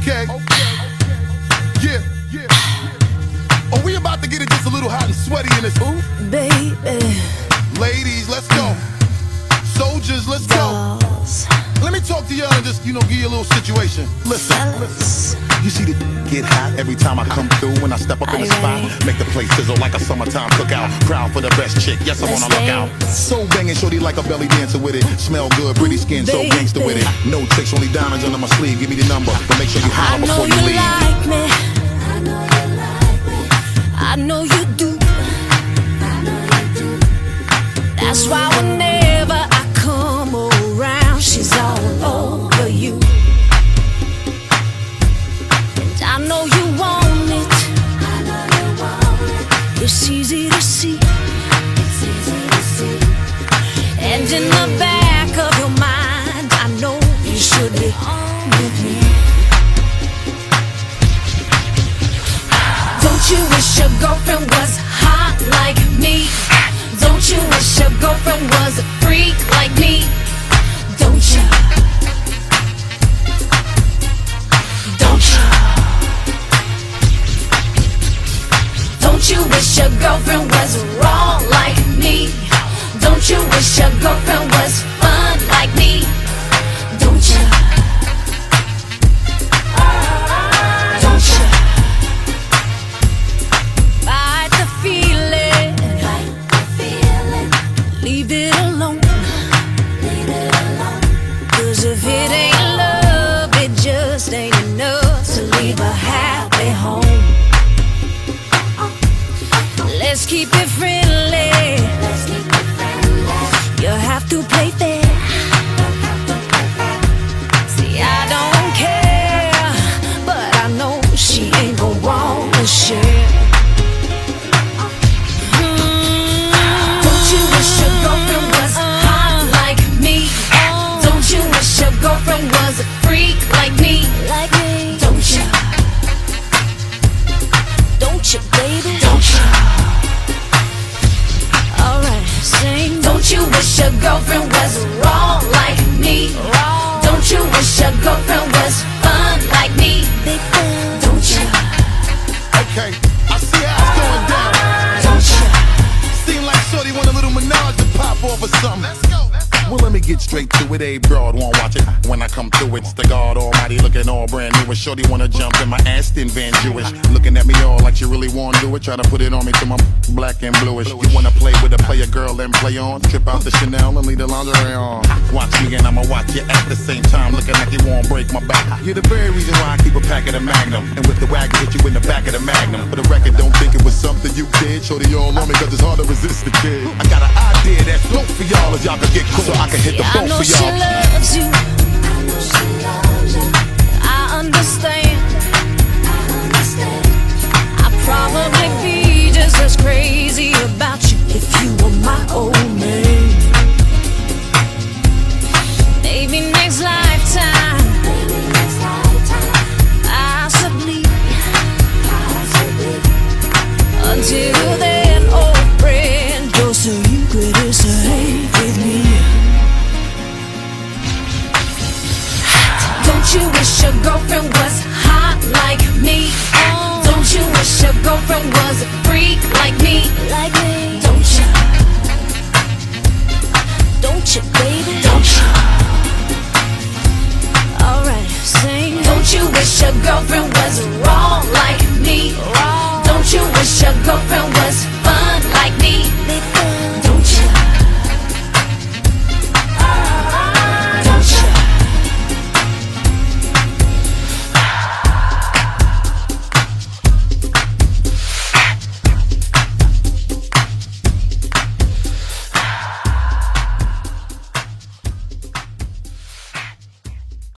Okay. Yeah. Oh, we about to get it just a little hot and sweaty in this booth. Baby. Ladies, let's go. Soldiers, let's go. Let me talk to y'all and just, give you a little situation. Listen. You see the get hot every time I come through. When I step up in the spot, make the place sizzle like a summertime cookout. Proud for the best chick, yes, I'm on a lookout. So banging, shorty like a belly dancer with it. Smell good, pretty skin, so gangster with it. No tricks, only diamonds under my sleeve. Give me the number, but make sure you holler before you leave. Like me. I know you do. That's why whenever I come around, she's all over you. And I know you want it. It's easy to see. And in the back of your mind, I know you should be on with me. Don't you wish your girlfriend was hot like me? Don't you wish your girlfriend was a freak like me? Don't you? Don't you? Don't you wish your girlfriend was raw like me? Don't you wish your girlfriend was fun like me? Don't you? Don't you? Fight the feeling. Leave it alone. Cause if it ain't love, it just ain't enough to leave a happy home. Let's keep it friendly. You have to play fair. See, I don't care, but I know she ain't gon' wanna share. Don't you wish your girlfriend was hot like me? Don't you wish your girlfriend was a freak like me? Don't you? Don't you, baby? Don't you? Alright, sing. Don't you wish your girlfriend was raw like me? Don't you wish your girlfriend was fun like me? Don't you? Okay, I see how it's going down. Don't you? Seem like shorty want a little menage to pop off or something. Let's go. Well, let me get straight to it. A broad won't watch it when I come through it. It's the God Almighty looking all brand new. And shorty wanna jump in my Aston Van Jewish. Looking at me all like she really wanna do it. Try to put it on me till my black and bluish. You wanna play with a player girl and play on? Trip out the Chanel and leave the lingerie on. Watch me and I'ma watch you at the same time. Looking like you won't break my back. You're the very reason why I keep a pack of the Magnum. And with the wagon, hit you in the back of the Magnum. For the record, don't think it was something you did. Shorty all on me cause it's hard to resist the kid. I got an idea that's dope for y'all as y'all can get cool. So I can hit the boat for y'all. She loves you. I understand. I'd probably be just as crazy about you if you were my old man. Maybe next lifetime, possibly. Until then, old friend, you're so ubiquitous with me. Don't you wish your girlfriend